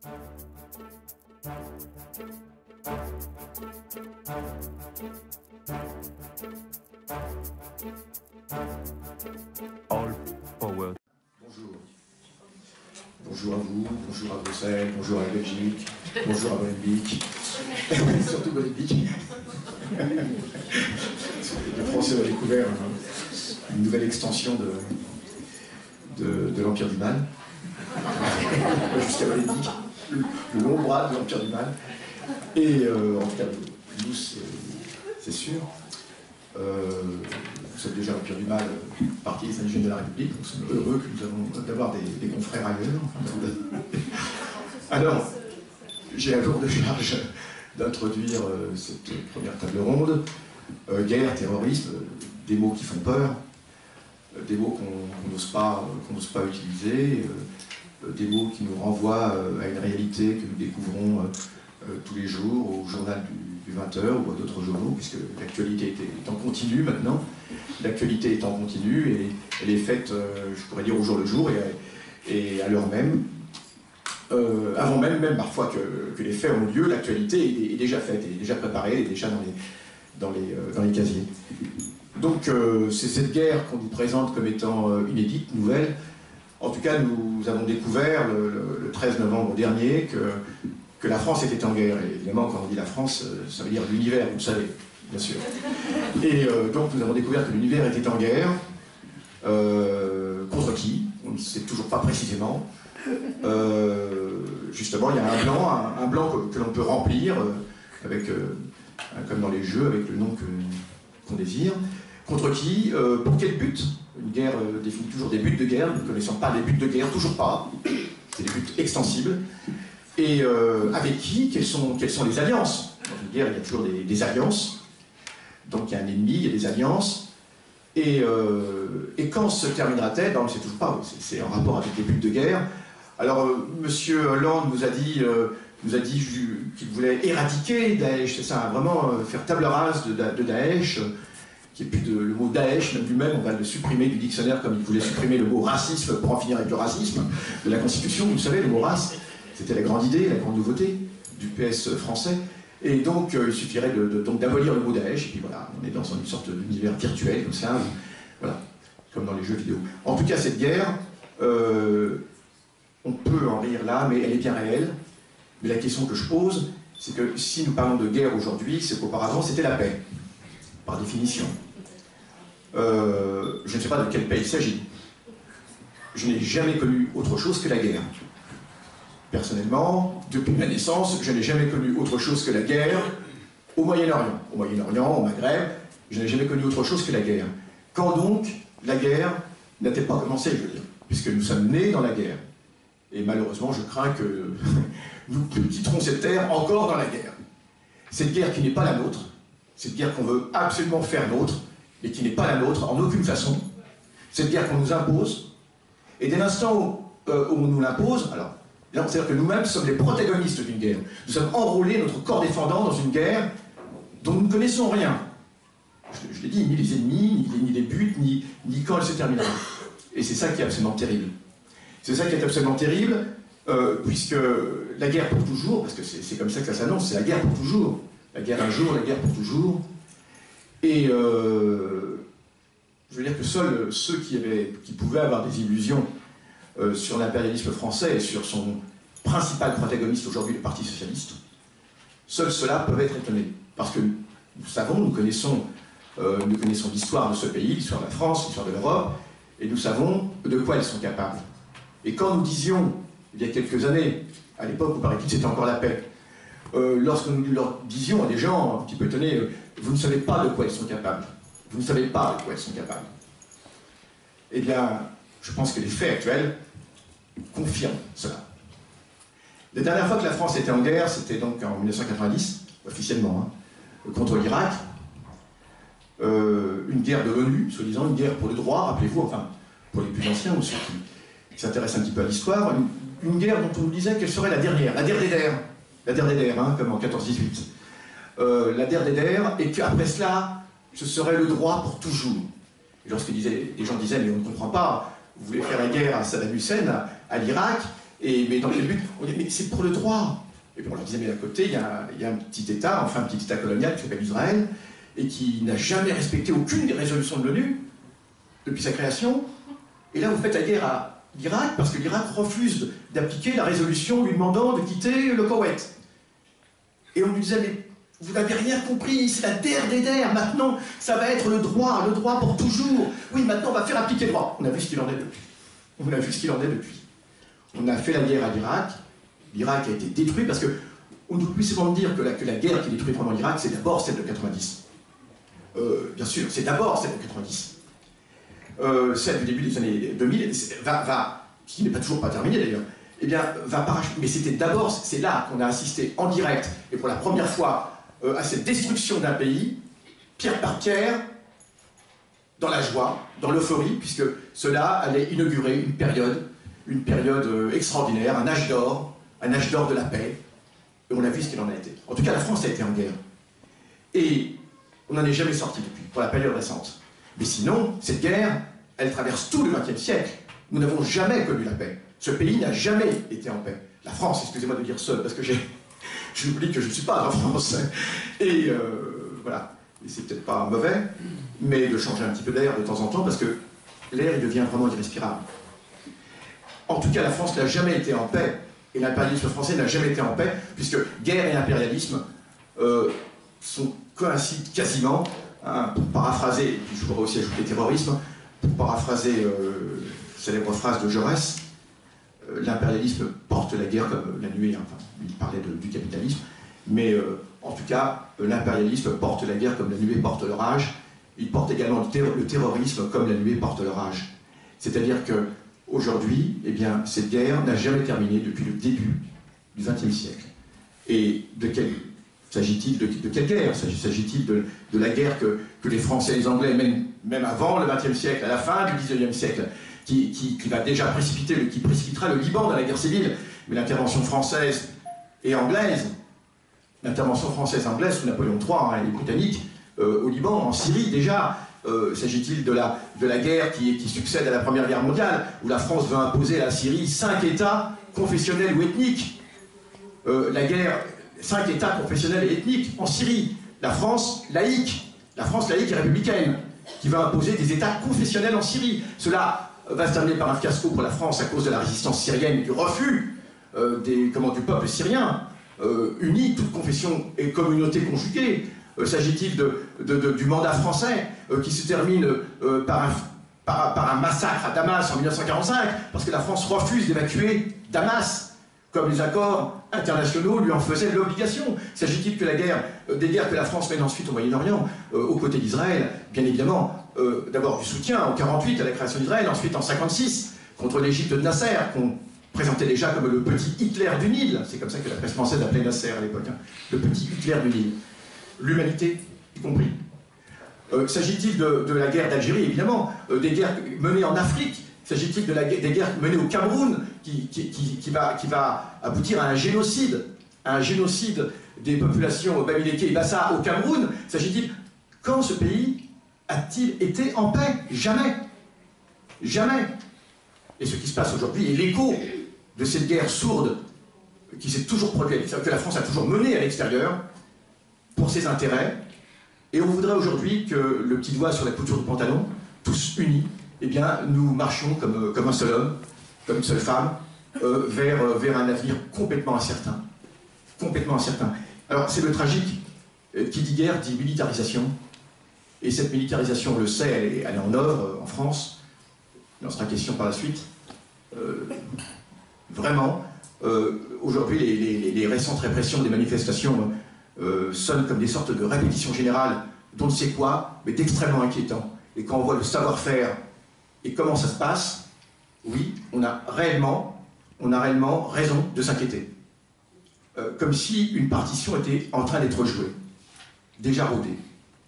All power. Bonjour. Bonjour à vous, bonjour à Bruxelles, bonjour à la Belgique, bonjour à Molenbeek. Surtout Molenbeek. Les Français ont découvert une nouvelle extension de l'Empire du Mal. Jusqu'à Molenbeek, le long bras de l'Empire du Mal. Et en tout cas, nous, c'est sûr. Vous êtes déjà l'Empire du Mal, parti des indigènes de la République, nous sommes heureux que nous avons d'avoir des confrères ailleurs. Alors, j'ai à lourde charge d'introduire cette première table ronde. Guerre, terrorisme, des mots qui font peur, des mots qu'on n'ose pas utiliser, des mots qui nous renvoient à une réalité que nous découvrons tous les jours au journal du 20h ou à d'autres journaux, puisque l'actualité est en continu maintenant. L'actualité est en continu et elle est faite, je pourrais dire, au jour le jour et à l'heure même. Avant même parfois que les faits ont lieu, l'actualité est déjà faite, est déjà préparée, elle est déjà dans les casiers. Donc c'est cette guerre qu'on nous présente comme étant inédite, nouvelle. En tout cas, nous avons découvert le 13 novembre dernier que la France était en guerre. Et évidemment, quand on dit la France, ça veut dire l'univers, vous le savez, bien sûr. Et donc nous avons découvert que l'univers était en guerre. Contre qui? On ne sait toujours pas précisément. Justement, il y a un blanc que l'on peut remplir, avec, comme dans les jeux, avec le nom qu'on désire. Contre qui? Pour quel but? Une guerre définit toujours des buts de guerre. Nous ne connaissons pas les buts de guerre, toujours pas. C'est des buts extensibles. Et avec qui? Quelles sont les alliances? Dans une guerre, il y a toujours des alliances. Donc il y a un ennemi, il y a des alliances. Et quand se terminera-t-elle? On ne sait toujours pas. C'est en rapport avec les buts de guerre. Alors, M. Hollande nous a dit qu'il voulait éradiquer Daesh, c'est ça, vraiment faire table rase de Daesh, qu'il n'y ait plus le mot Daesh, même lui-même, on va le supprimer du dictionnaire comme il voulait supprimer le mot racisme pour en finir avec le racisme de la Constitution. Vous savez, le mot race, c'était la grande idée, la grande nouveauté du PS français. Et donc, il suffirait donc d'abolir le mot Daesh, et puis voilà, on est dans une sorte d'univers virtuel, comme ça, voilà, comme dans les jeux vidéo. En tout cas, cette guerre, on peut en rire là, mais elle est bien réelle. Mais la question que je pose, c'est que si nous parlons de guerre aujourd'hui, c'est qu'auparavant c'était la paix, par définition. Je ne sais pas de quelle paix il s'agit. Je n'ai jamais connu autre chose que la guerre. Personnellement, depuis ma naissance, je n'ai jamais connu autre chose que la guerre au Moyen-Orient. Au Moyen-Orient, au Maghreb, je n'ai jamais connu autre chose que la guerre. Quand donc la guerre n'a-t-elle pas commencé, je veux dire, puisque nous sommes nés dans la guerre. Et malheureusement, je crains que nous quitterons cette terre encore dans la guerre. Cette guerre qui n'est pas la nôtre, cette guerre qu'on veut absolument faire nôtre, et qui n'est pas la nôtre en aucune façon. Cette guerre qu'on nous impose, et dès l'instant où on nous l'impose, alors, c'est-à-dire que nous-mêmes sommes les protagonistes d'une guerre. Nous sommes enrôlés, notre corps défendant, dans une guerre dont nous ne connaissons rien. Je l'ai dit, ni les ennemis, ni les buts, ni quand elle se terminera. Et c'est ça qui est absolument terrible. C'est ça qui est absolument terrible, puisque la guerre pour toujours, parce que c'est comme ça que ça s'annonce, c'est la guerre pour toujours. La guerre un jour, la guerre pour toujours. Et je veux dire que seuls ceux qui pouvaient avoir des illusions sur l'impérialisme français et sur son principal protagoniste aujourd'hui, le Parti socialiste, seuls ceux-là peuvent être étonnés. Parce que nous savons, nous connaissons l'histoire de ce pays, l'histoire de la France, l'histoire de l'Europe, et nous savons de quoi ils sont capables. Et quand nous disions, il y a quelques années, à l'époque où paraît-il c'était encore la paix, lorsque nous leur disions à des gens un petit peu étonnés, vous ne savez pas de quoi ils sont capables, vous ne savez pas de quoi ils sont capables. Eh bien, je pense que les faits actuels confirment cela. La dernière fois que la France était en guerre, c'était donc en 1990, officiellement, hein, contre l'Irak, une guerre de l'ONU, soi-disant, une guerre pour le droit, rappelez-vous, enfin, pour les plus anciens ou ceux qui s'intéressent un petit peu à l'histoire, une guerre dont on nous disait qu'elle serait la dernière des der, hein, comme en 14-18. La der des der, et qu'après cela, ce serait le droit pour toujours. Et lorsque les gens disaient, mais on ne comprend pas, vous voulez faire la guerre à Saddam Hussein, à l'Irak, Mais dans quel but? On dit, mais c'est pour le droit. Et puis on leur disait, mais à côté, il y a un petit État, enfin un petit État colonial qui s'appelle Israël, et qui n'a jamais respecté aucune des résolutions de l'ONU depuis sa création. Et là, vous faites la guerre à l'Irak, parce que l'Irak refuse d'appliquer la résolution lui demandant de quitter le Koweït. Et on lui disait, mais vous n'avez rien compris, c'est la der des der, maintenant, ça va être le droit pour toujours. Oui, maintenant, on va faire appliquer le droit. On a vu ce qu'il en est depuis. On a vu ce qu'il en est depuis. On a fait la guerre à l'Irak. L'Irak a été détruit parce que on oublie souvent de dire que la guerre qui détruit vraiment l'Irak, c'est d'abord celle de 90. Bien sûr, c'est d'abord celle de 90. Celle du début des années 2000, qui n'est pas toujours pas terminée d'ailleurs, eh bien, va parachever. Mais c'était d'abord, c'est là qu'on a assisté en direct, et pour la première fois, à cette destruction d'un pays, pierre par pierre, dans la joie, dans l'euphorie, puisque cela allait inaugurer une période extraordinaire, un âge d'or de la paix, et on a vu ce qu'il en a été. En tout cas, la France a été en guerre. Et on n'en est jamais sorti depuis, pour la période récente. Mais sinon, cette guerre, elle traverse tout le XXe siècle. Nous n'avons jamais connu la paix. Ce pays n'a jamais été en paix. La France, excusez-moi de dire seul, parce que j'oublie que je ne suis pas en France. Et voilà. Et c'est peut-être pas mauvais, mais de changer un petit peu d'air de temps en temps, parce que l'air, il devient vraiment irrespirable. En tout cas, la France n'a jamais été en paix, et l'impérialisme français n'a jamais été en paix, puisque guerre et impérialisme coïncident quasiment, hein, pour paraphraser, et puis je pourrais aussi ajouter terrorisme, pour paraphraser célèbre phrase de Jaurès, l'impérialisme porte la guerre comme la nuée, enfin, il parlait du capitalisme, mais en tout cas, l'impérialisme porte la guerre comme la nuée porte l'orage, il porte également le terrorisme comme la nuée porte l'orage. C'est-à-dire que aujourd'hui, eh bien, cette guerre n'a jamais terminé depuis le début du XXe siècle. Et de quelle s'agit-il de quelle guerre? S'agit-il de la guerre que les Français et les Anglais, même avant le XXe siècle, à la fin du XIXe siècle, qui va déjà qui précipitera le Liban dans la guerre civile, mais l'intervention française et anglaise, anglaise sous Napoléon III, hein, et les Britanniques, au Liban, en Syrie déjà, s'agit-il de la guerre qui succède à la Première Guerre mondiale, où la France veut imposer à la Syrie 5 États confessionnels ou ethniques. 5 États confessionnels et ethniques en Syrie. La France laïque et républicaine, qui va imposer des États confessionnels en Syrie. Cela va se terminer par un fiasco pour la France à cause de la résistance syrienne et du refus du peuple syrien, uni, toute confession et communauté conjuguée. S'agit-il du mandat français qui se termine par un massacre à Damas en 1945, parce que la France refuse d'évacuer Damas, comme les accords internationaux lui en faisaient l'obligation. S'agit-il que des guerres que la France mène ensuite au Moyen-Orient, aux côtés d'Israël, bien évidemment, d'abord du soutien en 1948 à la création d'Israël, ensuite en 1956 contre l'Égypte de Nasser, qu'on présentait déjà comme le petit Hitler du Nil, c'est comme ça que la presse française appelait Nasser à l'époque, hein, le petit Hitler du Nil. L'humanité y compris. S'agit-il de la guerre d'Algérie, évidemment, des guerres menées en Afrique? S'agit-il des guerres menées au Cameroun qui va aboutir à un génocide des populations bamileke et bassa au Cameroun? S'agit-il, quand ce pays a-t-il été en paix? Jamais. Jamais. Et ce qui se passe aujourd'hui est l'écho de cette guerre sourde qui s'est toujours produite, que la France a toujours menée à l'extérieur pour ses intérêts. Et on voudrait aujourd'hui que le petit doigt sur la couture du pantalon, tous unis, eh bien, nous marchions comme un seul homme, comme une seule femme, vers un avenir complètement incertain. Complètement incertain. Alors, c'est le tragique. Qui dit guerre dit militarisation. Et cette militarisation, on le sait, elle est en œuvre en France. Il en sera question par la suite. Vraiment, aujourd'hui, les récentes répressions des manifestations sonnent comme des sortes de répétitions générales d'on ne sait quoi, mais d'extrêmement inquiétant. Et quand on voit le savoir-faire et comment ça se passe, oui, on a réellement raison de s'inquiéter. Comme si une partition était en train d'être jouée, déjà rodée.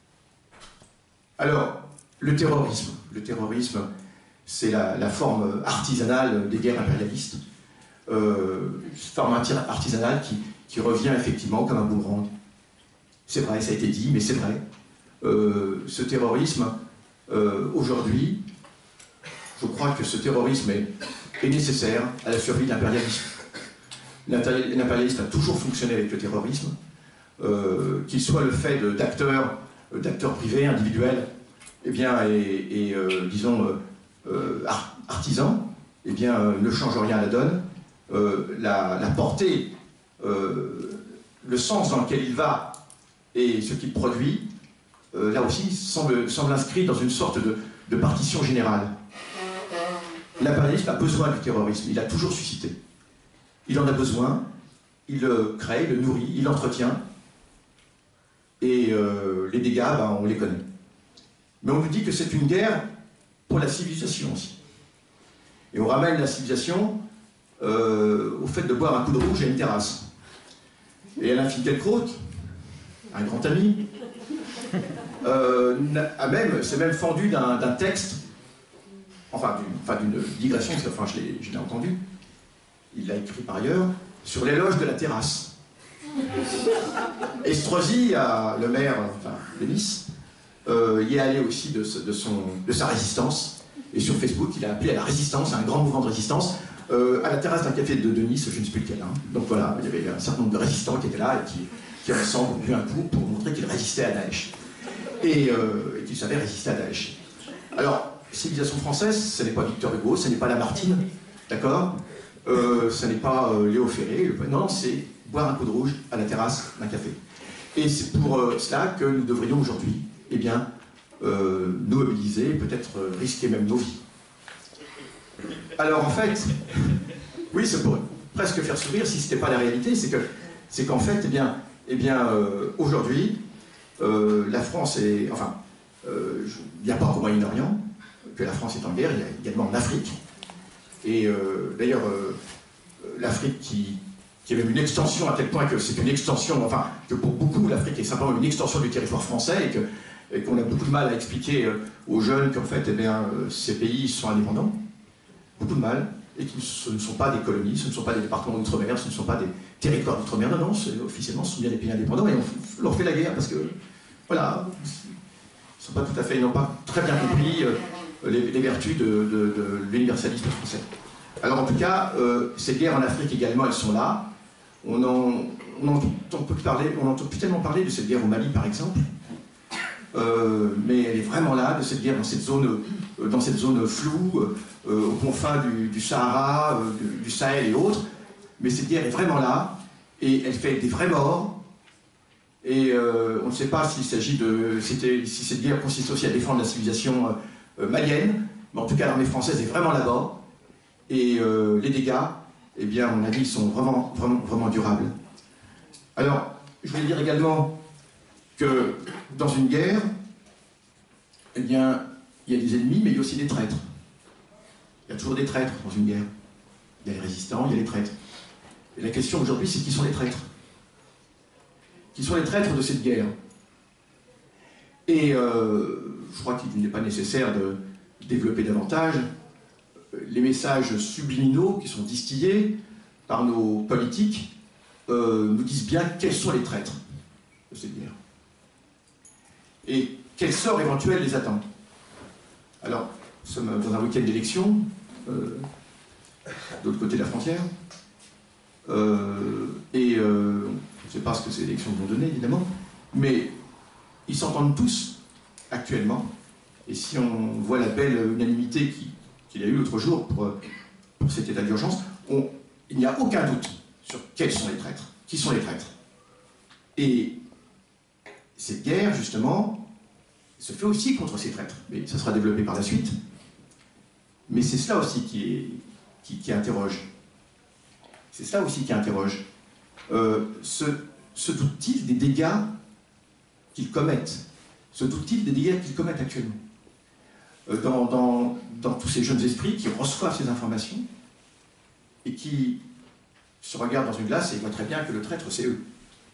Alors, le terrorisme, c'est la forme artisanale des guerres impérialistes, forme artisanale qui revient effectivement comme un boomerang. C'est vrai, ça a été dit, mais c'est vrai. Ce terrorisme, aujourd'hui, je crois que ce terrorisme est nécessaire à la survie de l'impérialisme. L'impérialisme a toujours fonctionné avec le terrorisme, qu'il soit le fait d'acteurs privés, individuels, eh bien, disons, artisans, eh bien, ne change rien à la donne. La portée, le sens dans lequel il va et ce qu'il produit, là aussi, semble inscrit dans une sorte de partition générale. L'impérialisme a besoin du terrorisme, il l'a toujours suscité. Il en a besoin, il le crée, il le nourrit, il l'entretient, et les dégâts, ben, on les connaît. Mais on nous dit que c'est une guerre pour la civilisation aussi. Et on ramène la civilisation au fait de boire un coup de rouge à une terrasse. Et Alain Finkielkraut, un grand ami, s'est même fendu d'un texte, d'une digression, parce que enfin, je l'ai entendu, il l'a écrit par ailleurs, sur l'éloge de la terrasse. Estrosi, le maire de Nice, y est allé aussi de sa résistance, et sur Facebook, il a appelé à la résistance, à un grand mouvement de résistance, à la terrasse d'un café de Nice, je ne sais plus lequel. Hein. Donc voilà, il y avait un certain nombre de résistants qui étaient là et qui ensemble ont bu un coup pour montrer qu'ils résistaient à Daesh. Et qu'ils savaient résister à Daesh. Alors, civilisation française, ce n'est pas Victor Hugo, ce n'est pas Lamartine, d'accord, ce n'est pas Léo Ferré, non, c'est boire un coup de rouge à la terrasse d'un café. Et c'est pour cela que nous devrions aujourd'hui, eh bien, nous mobiliser, peut-être risquer même nos vies. Alors en fait, oui, ça pourrait presque faire sourire si ce n'était pas la réalité, c'est qu'en fait, aujourd'hui, la France est, il n'y a pas qu'au Moyen-Orient que la France est en guerre, il y a également en Afrique. Et d'ailleurs, l'Afrique qui est même une extension, à tel point que c'est une extension, que pour beaucoup, l'Afrique est simplement une extension du territoire français et qu'on a beaucoup de mal à expliquer aux jeunes qu'en fait, ces pays sont indépendants. Beaucoup de mal, et que ce ne sont pas des colonies, ce ne sont pas des départements d'outre-mer, ce ne sont pas des territoires d'outre-mer, non, officiellement, ce sont bien des pays indépendants, et on leur fait la guerre parce que, voilà, ils n'ont pas très bien compris les vertus de l'universalisme français. Alors en tout cas, ces guerres en Afrique également, elles sont là. On n'entend plus tellement parler de cette guerre au Mali, par exemple, mais elle est vraiment là, de cette guerre dans cette zone floue, aux confins du Sahara, du Sahel et autres. Mais cette guerre est vraiment là, et elle fait des vrais morts. Et on ne sait pas s'il s'agit si cette guerre consiste aussi à défendre la civilisation malienne, mais en tout cas l'armée française est vraiment là-bas. Et les dégâts, eh bien, à mon avis, sont vraiment, vraiment, vraiment durables. Alors, je voulais dire également que dans une guerre, eh bien, il y a des ennemis, mais il y a aussi des traîtres. Il y a toujours des traîtres dans une guerre. Il y a les résistants, il y a les traîtres. Et la question aujourd'hui, c'est qui sont les traîtres? Qui sont les traîtres de cette guerre? Et je crois qu'il n'est pas nécessaire de développer davantage les messages subliminaux qui sont distillés par nos politiques nous disent bien quels sont les traîtres de cette guerre. Et quel sort éventuel les attend. Alors, nous sommes dans un week-end d'élection, de l'autre côté de la frontière, et je ne sais pas ce que ces élections vont donner, évidemment, mais ils s'entendent tous, actuellement, et si on voit la belle unanimité qu'il y a eu l'autre jour pour cet état d'urgence, il n'y a aucun doute sur quels sont les traîtres, qui sont les traîtres. Et cette guerre, justement, se fait aussi contre ces traîtres, mais ça sera développé par la suite. Mais c'est cela aussi qui interroge. C'est cela aussi qui interroge. Se doutent-ils des dégâts qu'ils commettent? Se doutent-ils des dégâts qu'ils commettent actuellement? Dans tous ces jeunes esprits qui reçoivent ces informations et qui se regardent dans une glace et voient très bien que le traître, c'est eux.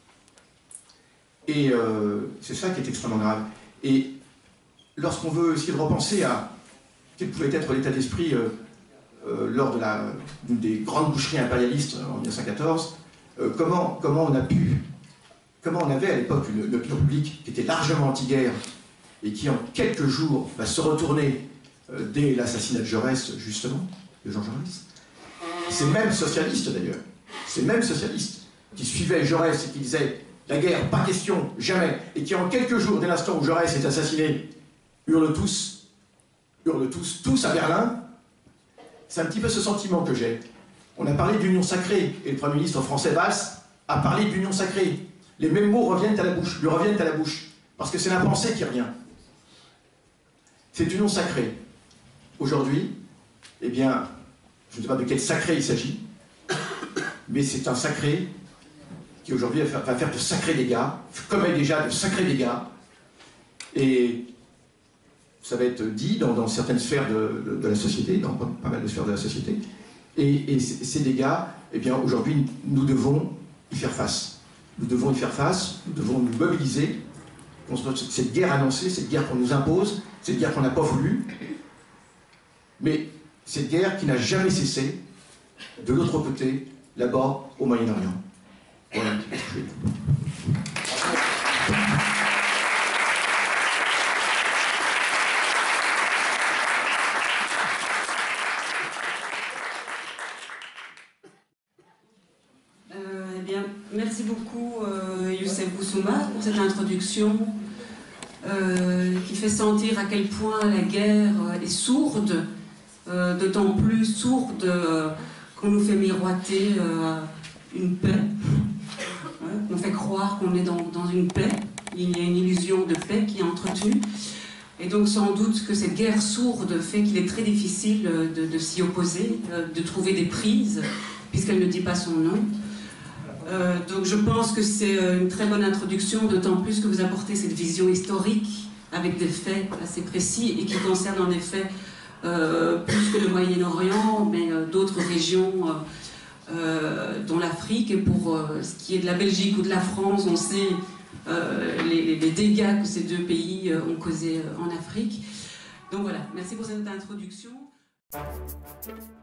Et c'est ça qui est extrêmement grave. Et lorsqu'on veut essayer de repenser à quel pouvait être l'état d'esprit lors d'une des grandes boucheries impérialistes en 1914, comment on avait à l'époque une opinion publique qui était largement anti-guerre et qui en quelques jours va se retourner dès l'assassinat de Jaurès, justement, de Jean Jaurès. Ces mêmes socialistes d'ailleurs, ces mêmes socialistes qui suivaient Jaurès et qui disaient « la guerre, pas question, jamais », et qui en quelques jours, dès l'instant où Jaurès est assassiné, hurlent tous à Berlin. C'est un petit peu ce sentiment que j'ai. On a parlé d'union sacrée, et le Premier ministre français Valls a parlé d'union sacrée. Les mêmes mots lui reviennent à la bouche, parce que c'est la pensée qui revient. C'est union sacrée. Aujourd'hui, eh bien, je ne sais pas de quel sacré il s'agit, mais c'est un sacré qui aujourd'hui va faire de sacrés dégâts, commet déjà de sacrés dégâts, et ça va être dit dans certaines sphères de la société, dans pas mal de sphères de la société, et ces dégâts, eh bien, aujourd'hui, nous devons y faire face. Nous devons y faire face, nous devons nous mobiliser contre cette guerre annoncée, cette guerre qu'on nous impose, cette guerre qu'on n'a pas voulu, mais cette guerre qui n'a jamais cessé de l'autre côté, là-bas, au Moyen-Orient. Voilà un petit peu ce que je vais dire. Eh bien, merci beaucoup Youssef Boussouma pour cette introduction qui fait sentir à quel point la guerre est sourde, d'autant plus sourde qu'on nous fait miroiter une paix, qu'on fait croire qu'on est dans une paix, il y a une illusion de paix qui est entretenue, et donc sans doute que cette guerre sourde fait qu'il est très difficile de s'y opposer, de trouver des prises, puisqu'elle ne dit pas son nom. Donc je pense que c'est une très bonne introduction, d'autant plus que vous apportez cette vision historique avec des faits assez précis et qui concernent en effet plus que le Moyen-Orient, mais d'autres régions, dont l'Afrique. Et pour ce qui est de la Belgique ou de la France, on sait les dégâts que ces deux pays ont causés en Afrique. Donc voilà, merci pour cette introduction.